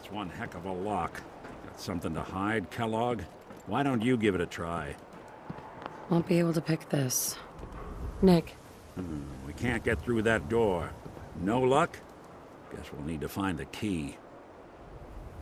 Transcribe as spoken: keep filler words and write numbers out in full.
That's one heck of a lock. Got something to hide, Kellogg? Why don't you give it a try? Won't be able to pick this. Nick. Hmm, we can't get through that door. No luck? Guess we'll need to find the key.